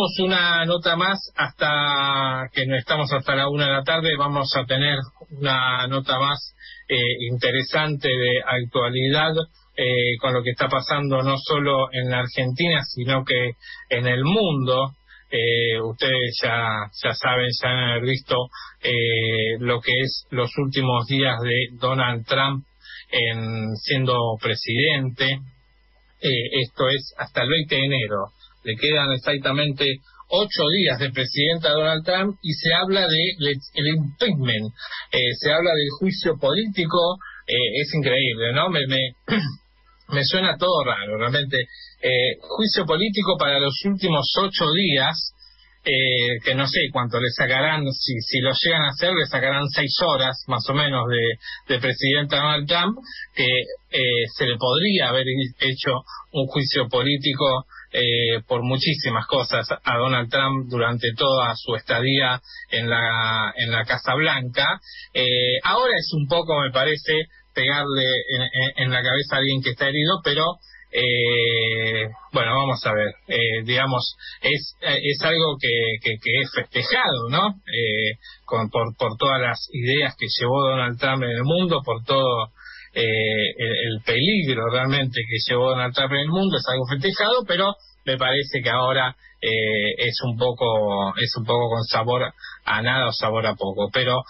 tenemos una nota más hasta que no estamos hasta la 1 de la tarde. Vamos a tener una nota más interesante de actualidad con lo que está pasando no solo en la Argentina, sino que en el mundo. Ustedes ya saben, ya han haber visto lo que es los últimos días de Donald Trump siendo presidente. Esto es hasta el 20 de enero. Le quedan exactamente 8 días de presidente a Donald Trump y se habla de el impeachment, se habla del juicio político. Es increíble, ¿no? Me suena todo raro, realmente. Juicio político para los últimos 8 días, que no sé cuánto le sacarán, si lo llegan a hacer, le sacarán 6 horas más o menos de presidente a Donald Trump, que se le podría haber hecho un juicio político por muchísimas cosas a Donald Trump durante toda su estadía en la Casa Blanca. Ahora es un poco, me parece, pegarle en la cabeza a alguien que está herido, pero bueno, vamos a ver, digamos, es algo que es festejado, ¿no? Por todas las ideas que llevó Donald Trump en el mundo, por todo el peligro realmente que llevó Donald Trump en el mundo, es algo festejado, pero me parece que ahora es un poco con sabor a nada o sabor a poco. Pero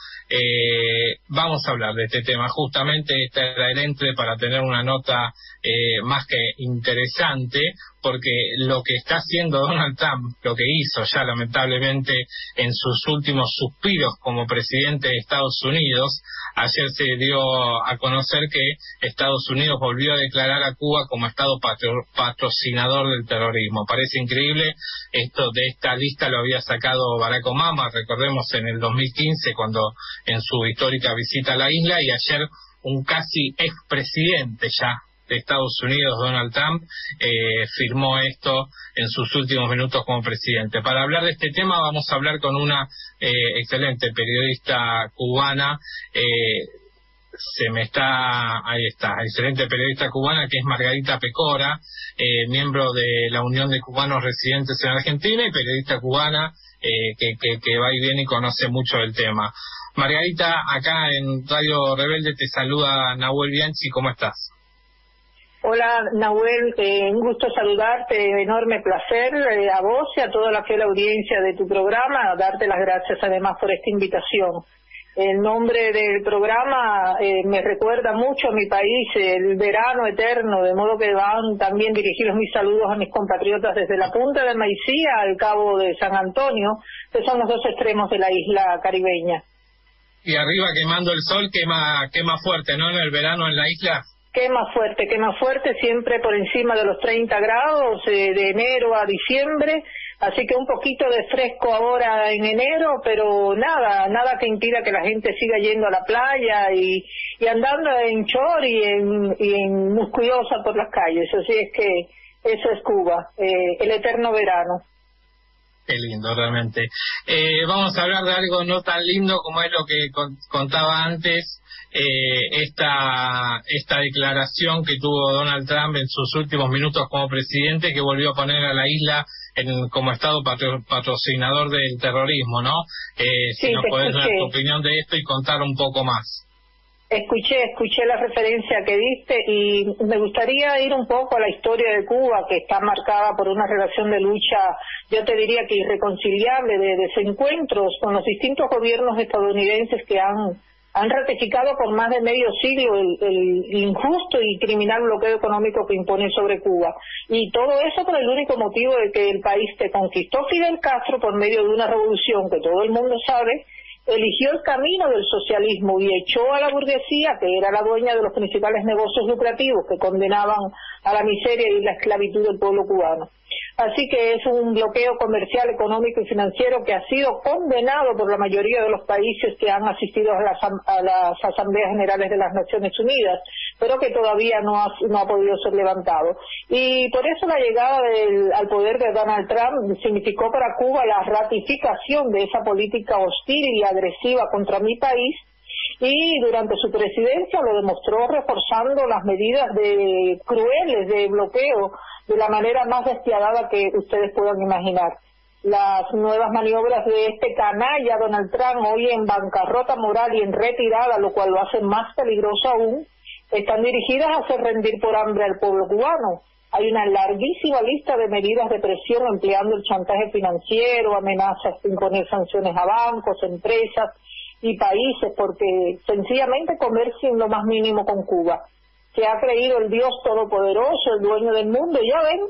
vamos a hablar de este tema. Justamente este era el entre para tener una nota más que interesante, porque lo que está haciendo Donald Trump, lo que hizo ya lamentablemente en sus últimos suspiros como presidente de Estados Unidos. Ayer se dio a conocer que Estados Unidos volvió a declarar a Cuba como Estado patrocinador del terrorismo. Parece increíble, esto de esta lista lo había sacado Barack Obama, recordemos, en el 2015, cuando en su histórica visita a la isla, y ayer un casi expresidente ya de Estados Unidos, Donald Trump, firmó esto en sus últimos minutos como presidente. Para hablar de este tema vamos a hablar con una excelente periodista cubana, ahí está, excelente periodista cubana, que es Margarita Pecora, miembro de la Unión de Cubanos Residentes en Argentina y periodista cubana que va y viene y conoce mucho del tema. Margarita, acá en Radio Rebelde te saluda Nahuel Bianchi, ¿cómo estás? Hola Nahuel, un gusto saludarte, enorme placer a vos y a toda la fiel audiencia de tu programa, darte las gracias además por esta invitación. El nombre del programa me recuerda mucho a mi país, el verano eterno, de modo que van también dirigidos mis saludos a mis compatriotas desde la punta de Maicía al cabo de San Antonio, que son los dos extremos de la isla caribeña. Y arriba quemando el sol, quema fuerte, ¿no? En el verano en la isla. Quema fuerte, siempre por encima de los 30 grados, de enero a diciembre, así que un poquito de fresco ahora en enero, pero nada que impida que la gente siga yendo a la playa y andando en short y en musculosa por las calles, así es que eso es Cuba, el eterno verano. Qué lindo, realmente. Vamos a hablar de algo no tan lindo como es lo que contaba antes, esta declaración que tuvo Donald Trump en sus últimos minutos como presidente, que volvió a poner a la isla como Estado patrocinador del terrorismo, ¿no? Si nos podés dar tu opinión de esto y contar un poco más. Escuché la referencia que diste y me gustaría ir un poco a la historia de Cuba, que está marcada por una relación de lucha, yo te diría que irreconciliable, de desencuentros con los distintos gobiernos estadounidenses que han ratificado por más de medio siglo el injusto y criminal bloqueo económico que impone sobre Cuba. Y todo eso por el único motivo de que el país te conquistó Fidel Castro por medio de una revolución que todo el mundo sabe, eligió el camino del socialismo y echó a la burguesía, que era la dueña de los principales negocios lucrativos que condenaban a la miseria y la esclavitud del pueblo cubano. Así que es un bloqueo comercial, económico y financiero que ha sido condenado por la mayoría de los países que han asistido a las Asambleas Generales de las Naciones Unidas, pero que todavía no ha podido ser levantado. Y por eso la llegada al poder de Donald Trump significó para Cuba la ratificación de esa política hostil y agresiva contra mi país, y durante su presidencia lo demostró reforzando las medidas crueles de bloqueo de la manera más despiadada que ustedes puedan imaginar. Las nuevas maniobras de este canalla Donald Trump, hoy en bancarrota moral y en retirada, lo cual lo hace más peligroso aún, están dirigidas a hacer rendir por hambre al pueblo cubano. Hay una larguísima lista de medidas de presión empleando el chantaje financiero, amenazas de imponer sanciones a bancos, empresas y países, porque sencillamente comercian lo más mínimo con Cuba. Se ha creído el Dios todopoderoso, el dueño del mundo, y ya ven,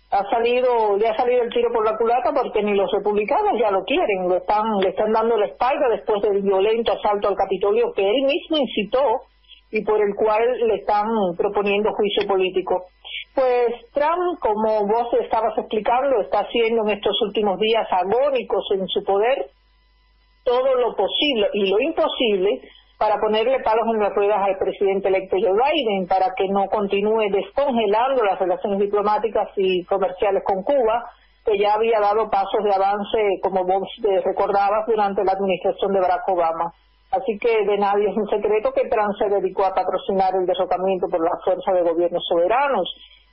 le ha salido el tiro por la culata, porque ni los republicanos ya lo quieren, le están dando la espalda después del violento asalto al Capitolio que él mismo incitó y por el cual le están proponiendo juicio político. Pues Trump, como vos estabas explicando, está haciendo en estos últimos días agónicos en su poder todo lo posible y lo imposible para ponerle palos en las ruedas al presidente electo Joe Biden, para que no continúe descongelando las relaciones diplomáticas y comerciales con Cuba, que ya había dado pasos de avance, como vos recordabas, durante la administración de Barack Obama. Así que de nadie es un secreto que Trump se dedicó a patrocinar el derrocamiento por la fuerza de gobiernos soberanos.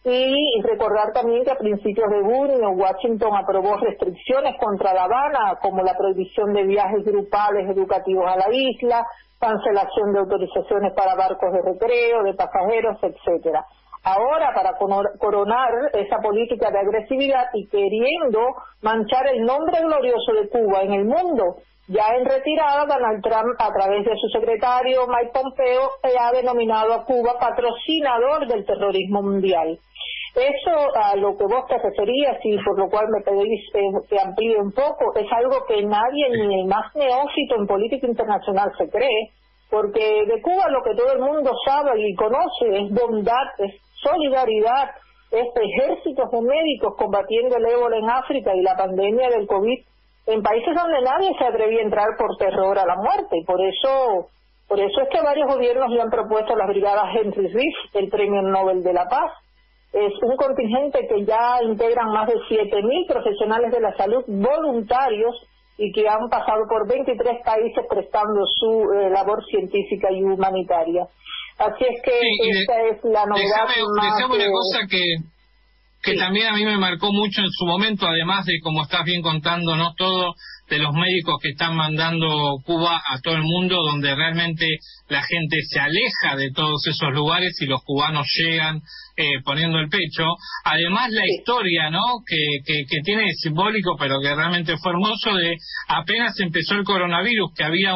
Y recordar también que a principios de junio Washington aprobó restricciones contra La Habana, como la prohibición de viajes grupales educativos a la isla, cancelación de autorizaciones para barcos de recreo, de pasajeros, etcétera. Ahora, para coronar esa política de agresividad y queriendo manchar el nombre glorioso de Cuba en el mundo, ya en retirada, Donald Trump, a través de su secretario Mike Pompeo, ha denominado a Cuba patrocinador del terrorismo mundial. Eso, a lo que vos te referías y por lo cual me pedís que amplíe un poco, es algo que nadie, ni el más neófito en política internacional, se cree, porque de Cuba lo que todo el mundo sabe y conoce es bondad, es solidaridad, es ejércitos de médicos combatiendo el ébola en África y la pandemia del COVID en países donde nadie se atrevía a entrar por terror a la muerte. Y por eso es que varios gobiernos le han propuesto a las brigadas Henry Reef el Premio Nobel de la Paz. Es un contingente que ya integran más de 7.000 profesionales de la salud voluntarios y que han pasado por 23 países prestando su labor científica y humanitaria. Así es que esta es la novedad más... Déjame una cosa que también a mí me marcó mucho en su momento, además de, como estás bien contando, ¿no?, todo de los médicos que están mandando Cuba a todo el mundo, donde realmente la gente se aleja de todos esos lugares y los cubanos llegan poniendo el pecho. Además, la historia, ¿no?, que tiene de simbólico, pero que realmente fue hermoso, de apenas empezó el coronavirus, que había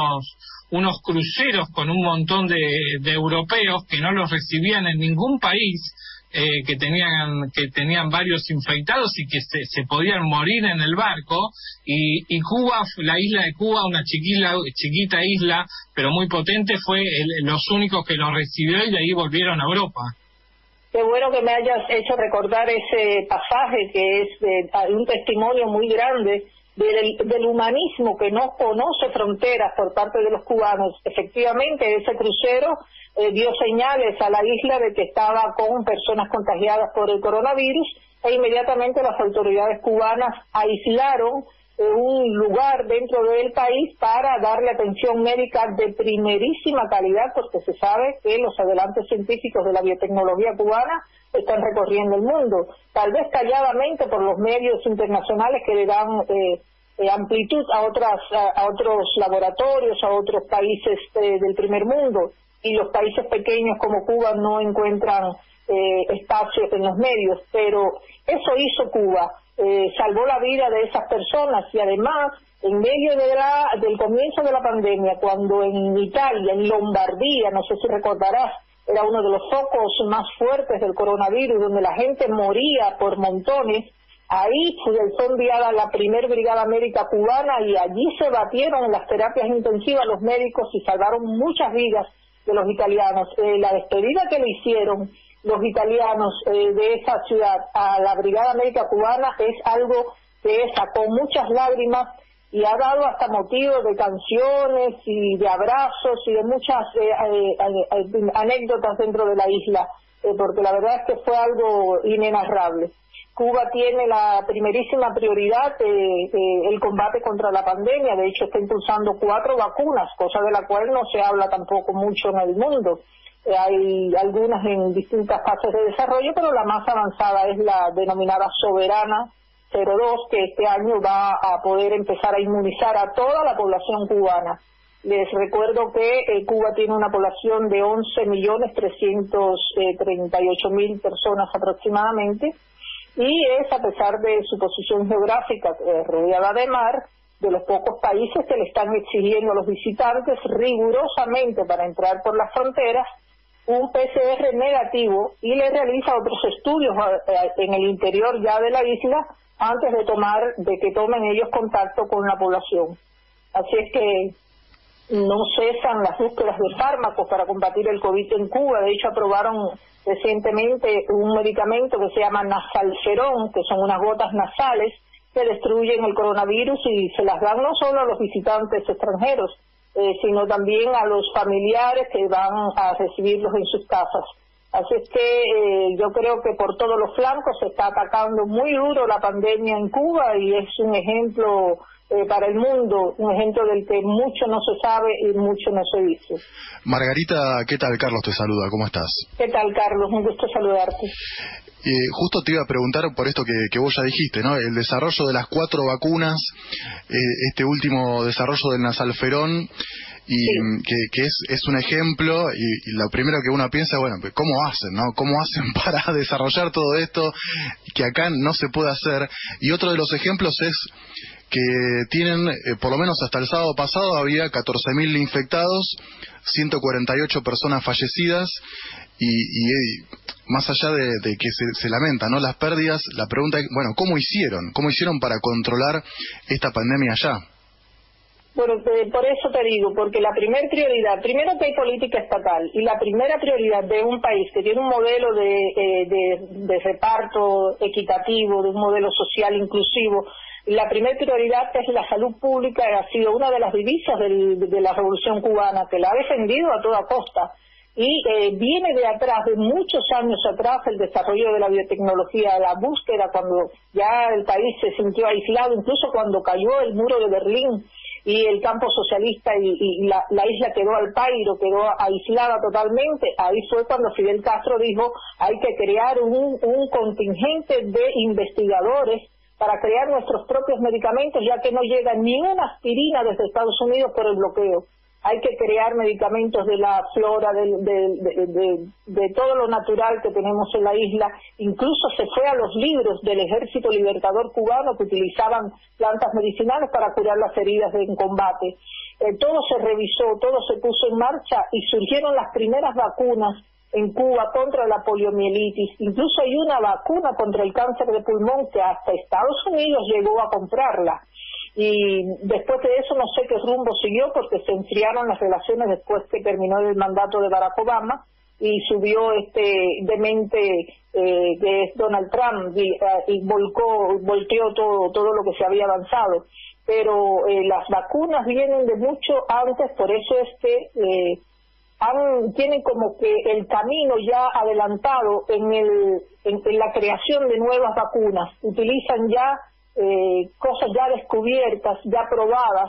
unos cruceros con un montón de europeos que no los recibían en ningún país, que tenían varios infectados y que se podían morir en el barco, y Cuba, la isla de Cuba, una chiquita isla, pero muy potente, fue los únicos que los recibió, y de ahí volvieron a Europa. Qué bueno que me hayas hecho recordar ese pasaje, que es un testimonio muy grande del humanismo que no conoce fronteras por parte de los cubanos. Efectivamente, ese crucero dio señales a la isla de que estaba con personas contagiadas por el coronavirus, e inmediatamente las autoridades cubanas aislaron un lugar dentro del país para darle atención médica de primerísima calidad, porque se sabe que los adelantos científicos de la biotecnología cubana están recorriendo el mundo, tal vez calladamente por los medios internacionales que le dan amplitud a otros laboratorios, a otros países del primer mundo, y los países pequeños como Cuba no encuentran espacios en los medios, pero eso hizo Cuba, salvó la vida de esas personas. Y además, en medio del comienzo de la pandemia, cuando en Italia, en Lombardía, no sé si recordarás, era uno de los focos más fuertes del coronavirus, donde la gente moría por montones, ahí fue enviada la primer brigada médica cubana, y allí se batieron en las terapias intensivas los médicos y salvaron muchas vidas de los italianos. La despedida que le hicieron los italianos de esa ciudad a la brigada médica cubana es algo que sacó muchas lágrimas y ha dado hasta motivo de canciones y de abrazos y de muchas anécdotas dentro de la isla, porque la verdad es que fue algo inenarrable. Cuba tiene la primerísima prioridad el combate contra la pandemia. De hecho, está impulsando 4 vacunas, cosa de la cual no se habla tampoco mucho en el mundo. Hay algunas en distintas fases de desarrollo, pero la más avanzada es la denominada Soberana, 02, que este año va a poder empezar a inmunizar a toda la población cubana. Les recuerdo que Cuba tiene una población de 11.338.000 personas aproximadamente, y es, a pesar de su posición geográfica rodeada de mar, de los pocos países que le están exigiendo a los visitantes rigurosamente para entrar por las fronteras un PCR negativo, y le realiza otros estudios en el interior ya de la isla antes de que tomen ellos contacto con la población. Así es que no cesan las búsquedas de fármacos para combatir el COVID en Cuba. De hecho, aprobaron recientemente un medicamento que se llama Nasalferón, que son unas gotas nasales que destruyen el coronavirus, y se las dan no solo a los visitantes extranjeros, sino también a los familiares que van a recibirlos en sus casas. Así es que yo creo que por todos los flancos se está atacando muy duro la pandemia en Cuba, y es un ejemplo para el mundo, un ejemplo del que mucho no se sabe y mucho no se dice. Margarita, ¿qué tal? Carlos te saluda, ¿cómo estás? ¿Qué tal, Carlos? Un gusto saludarte. Justo te iba a preguntar por esto que vos ya dijiste, ¿no? El desarrollo de las 4 vacunas, este último desarrollo del Nasalferón, y sí, que es un ejemplo, y lo primero que uno piensa, bueno, ¿cómo hacen, no? ¿Cómo hacen para desarrollar todo esto que acá no se puede hacer? Y otro de los ejemplos es que tienen, por lo menos hasta el sábado pasado, había 14.000 infectados, 148 personas fallecidas, y más allá de que se lamenta, ¿no?, las pérdidas, la pregunta es, bueno, ¿cómo hicieron para controlar esta pandemia allá? Bueno, por eso te digo, porque la primera prioridad, primero que hay política estatal, y la primera prioridad de un país que tiene un modelo de reparto equitativo, de un modelo social inclusivo, la primera prioridad es la salud pública, ha sido una de las divisas de la Revolución Cubana, que la ha defendido a toda costa. Y viene de atrás, de muchos años atrás, el desarrollo de la biotecnología, la búsqueda, cuando ya el país se sintió aislado, incluso cuando cayó el muro de Berlín y el campo socialista y la isla quedó al pairo, quedó aislada totalmente. Ahí fue cuando Fidel Castro dijo, hay que crear un contingente de investigadores para crear nuestros propios medicamentos, ya que no llega ni una aspirina desde Estados Unidos por el bloqueo. Hay que crear medicamentos de la flora, de todo lo natural que tenemos en la isla. Incluso se fue a los libros del Ejército Libertador Cubano, que utilizaban plantas medicinales para curar las heridas en combate. Todo se revisó, todo se puso en marcha, y surgieron las primeras vacunas en Cuba contra la poliomielitis. Incluso hay una vacuna contra el cáncer de pulmón que hasta Estados Unidos llegó a comprarla. Y después de eso no sé qué rumbo siguió, porque se enfriaron las relaciones después que terminó el mandato de Barack Obama y subió este demente que es Donald Trump, y volteó todo lo que se había avanzado. Pero las vacunas vienen de mucho antes, por eso es que tienen como que el camino ya adelantado en la creación de nuevas vacunas. Utilizan ya cosas ya descubiertas, ya probadas,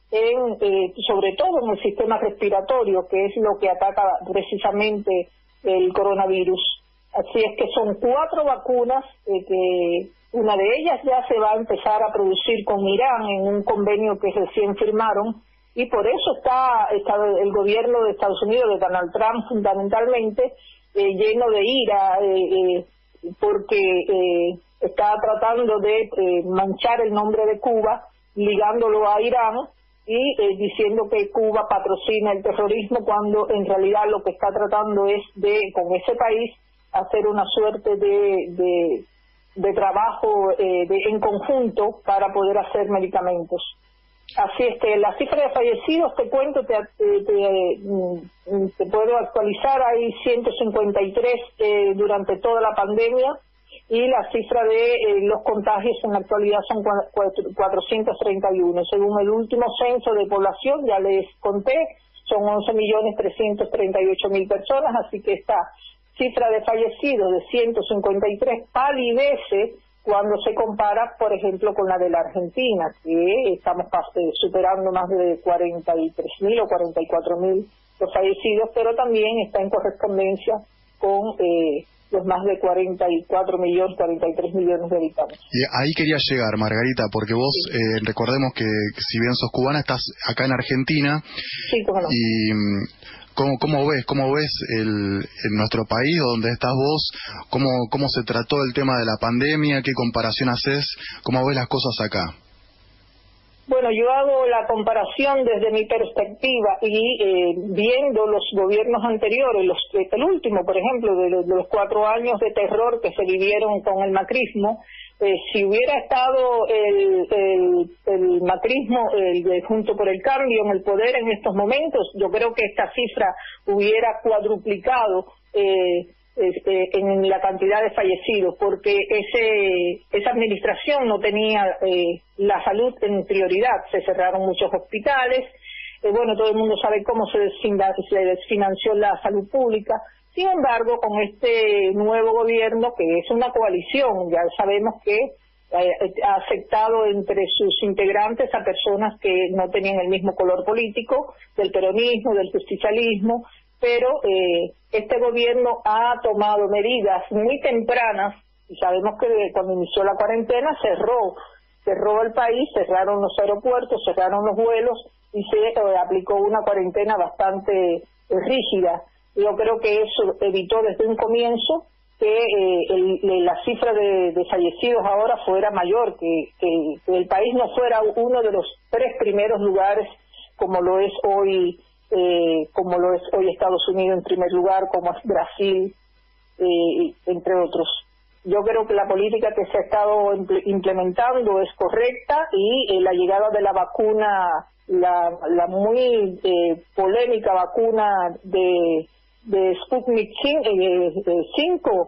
sobre todo en el sistema respiratorio, que es lo que ataca precisamente el coronavirus. Así es que son 4 vacunas, que una de ellas ya se va a empezar a producir con Irán en un convenio que recién firmaron, y por eso está el gobierno de Estados Unidos, de Donald Trump fundamentalmente, lleno de ira, porque está tratando de manchar el nombre de Cuba, ligándolo a Irán y diciendo que Cuba patrocina el terrorismo, cuando en realidad lo que está tratando es con ese país, hacer una suerte de trabajo en conjunto para poder hacer medicamentos. Así es que la cifra de fallecidos, te cuento, te puedo actualizar, hay 153 durante toda la pandemia, y la cifra de los contagios en la actualidad son 431. Según el último censo de población, ya les conté, son 11.338.000 personas, así que esta cifra de fallecidos de 153 palidece cuando se compara, por ejemplo, con la de la Argentina, que estamos superando más de 43.000 o 44.000 los fallecidos, pero también está en correspondencia con los más de 44 millones, 43 millones de habitantes. Y ahí quería llegar, Margarita, porque vos, Sí. recordemos que si bien sos cubana, estás acá en Argentina. Sí, cómo no. Y ¿cómo ves en nuestro país, donde estás vos, cómo se trató el tema de la pandemia, qué comparación haces, cómo ves las cosas acá? Bueno, yo hago la comparación desde mi perspectiva y viendo los gobiernos anteriores, el último, por ejemplo, de los 4 años de terror que se vivieron con el macrismo, si hubiera estado el macrismo junto por el cambio en el poder en estos momentos, yo creo que esta cifra hubiera cuadruplicado en la cantidad de fallecidos, porque esa administración no tenía la salud en prioridad. Se cerraron muchos hospitales, bueno, todo el mundo sabe cómo se desfinanció la salud pública. Sin embargo, con este nuevo gobierno, que es una coalición, ya sabemos que ha aceptado entre sus integrantes a personas que no tenían el mismo color político, del peronismo, del justicialismo, pero este gobierno ha tomado medidas muy tempranas, y sabemos que cuando inició la cuarentena cerró el país, cerraron los aeropuertos, cerraron los vuelos y se aplicó una cuarentena bastante rígida. Yo creo que eso evitó desde un comienzo que la cifra de fallecidos ahora fuera mayor, que el país no fuera uno de los 3 primeros lugares como lo es hoy Estados Unidos en primer lugar, como es Brasil, entre otros. Yo creo que la política que se ha estado implementando es correcta y la llegada de la vacuna, la muy polémica vacuna de Sputnik 5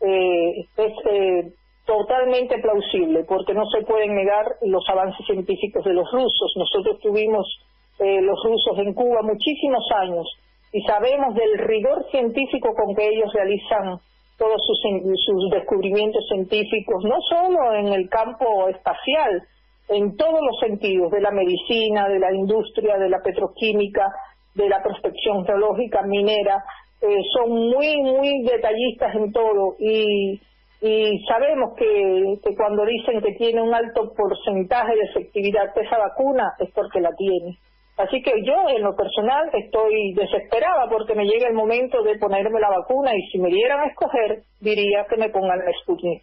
es totalmente plausible, porque no se pueden negar los avances científicos de los rusos. Nosotros tuvimos los rusos en Cuba muchísimos años y sabemos del rigor científico con que ellos realizan todos sus descubrimientos científicos, no solo en el campo espacial, en todos los sentidos, de la medicina, de la industria, de la petroquímica, de la prospección geológica, minera. Son muy, muy detallistas en todo y sabemos que cuando dicen que tiene un alto porcentaje de efectividad esa vacuna es porque la tiene. Así que yo, en lo personal, estoy desesperada porque me llega el momento de ponerme la vacuna y si me dieran a escoger, diría que me pongan la Sputnik.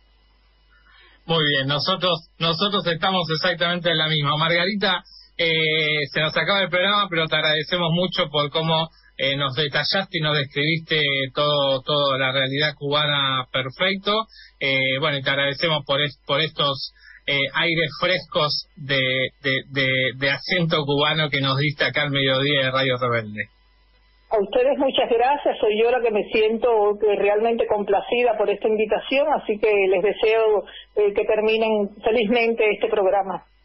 Muy bien, nosotros estamos exactamente en la misma. Margarita, se nos acaba el programa, pero te agradecemos mucho por cómo nos detallaste y nos describiste todo la realidad cubana perfecto. Bueno, y te agradecemos por estos aires frescos de acento cubano que nos diste acá al mediodía de Radio Rebelde. A ustedes muchas gracias, soy yo la que me siento realmente complacida por esta invitación, así que les deseo que terminen felizmente este programa.